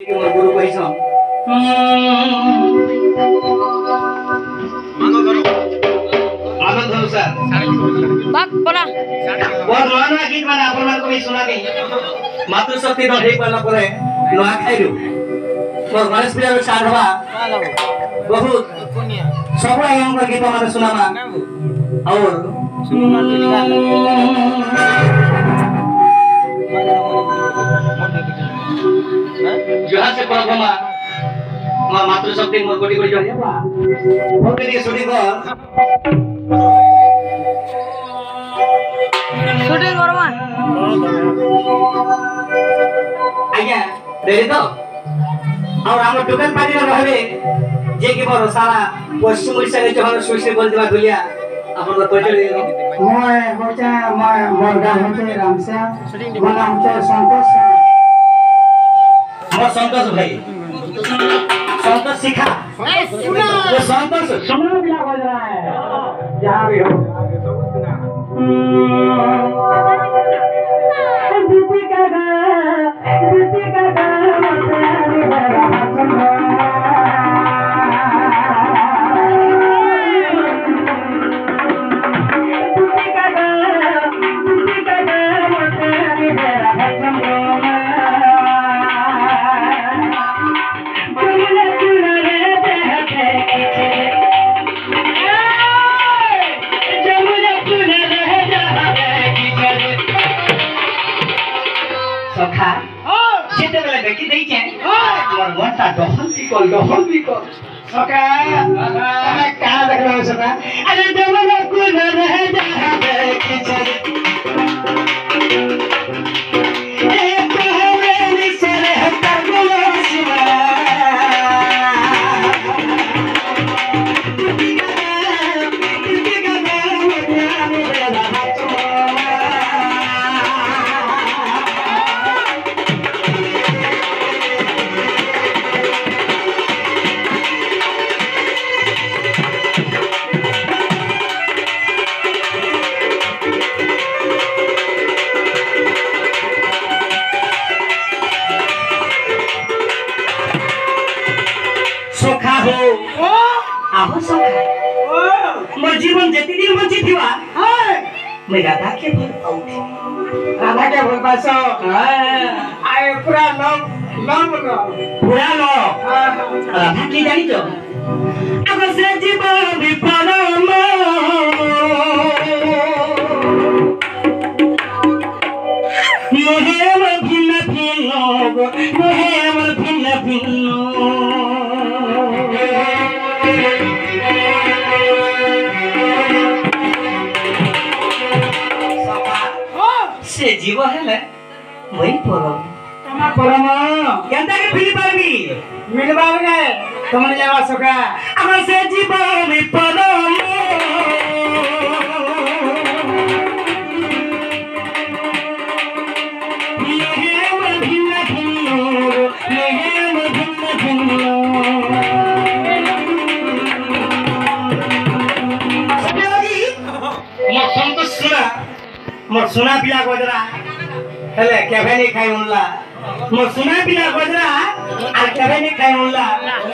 मोर गुरु कहिस आनंद हो सर बात बोला और नया नया गीत माने आपन मान को भी सुना के मातृशक्ति तो ठीक वाला परे नया खाइलु मोर गणेश पूजा में स्टार्ट हवा बहुत सब एवं का गीत माने सुनामा और जहां से प्रभमा मां मातृशक्ति मोर कोटी कोटी जय बा ओके दी शूटिंग कर शूटिंग करवा आज्ञा रेडी तो और हम दुकान पानी में रहबे जे कि मोर सारा पश्चिम ओडिसा के जहर सुश्री बोल दिबा दुलिया अपन को परिचय दे मैं होचा मैं मोर गाम होचे रामश्याम मोर नाम होचे संतोष हमर संतोष भाई संतोष सिखा ये संतोष सुनो बिना बोल रहा है जहां भी हो दीपिका गा सखा जेते बेला देखि देई छै मोर मनटा डहल भी कल सखा मैं का देखला सखा अरे जमना कुन रह जा देखि छै ए कहवे नि से रहता बोलो शिवा सोखा हो आहो सोखा मोर जीवन जति दिन बंची थिवा मैं राधा के भल पाउठी राधा के भल पासो आए पूरा लव पूरा लो राधा की जानी जो अब से जीवन विपरम मोहेम भिन्न भिन्न से जीव है वही परम तमा परम केंता के फिली पारबी मिलबार गए तुमने जावा सका अब से जीव में परम मोर सुना पिला गजरा हेले केभे नहीं खाई उनला मोर सुना पिला गजरा आ केभे नहीं खाई उनला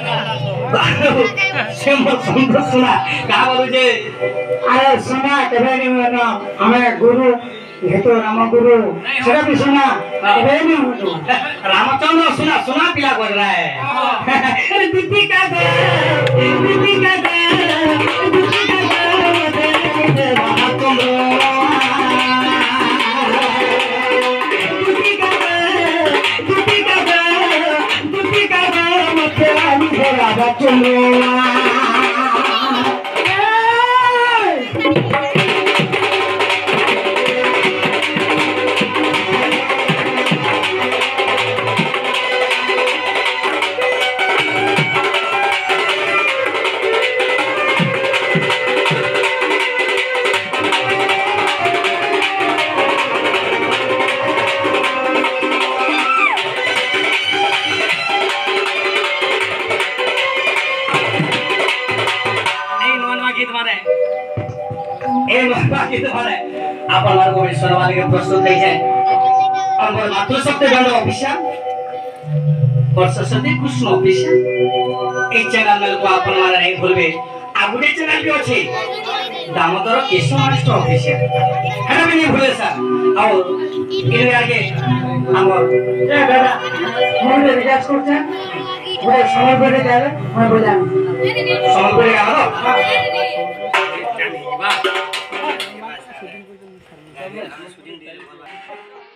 से मोर संतोष सुना का बोलू जे अरे सुना केभे नहीं होना हमें गुरु हेतु राम गुरु सेरा भी सुना केभे नहीं हो रामचंद्र सुना पिला गजरा है अरे दीपिका गा राधा चंद्र बाकी तुम्हारे आप हमारे को विश्वास वाले के प्रस्तुत है और मातृशक्ति दंड ऑफिशियल और सशदेव कृष्ण ऑफिशियल ए चैनल को अपन माने नहीं भूलबे आ गुटे चैनल भी अछि दामोदर केशव मास्टर ऑफिशियल हेना भी नहीं भूले सर और इने आगे हमर ए दादा मोर रिचार्ज करछे ओए समय पर जावे मैं बोलाम संबलपुर गालो वाह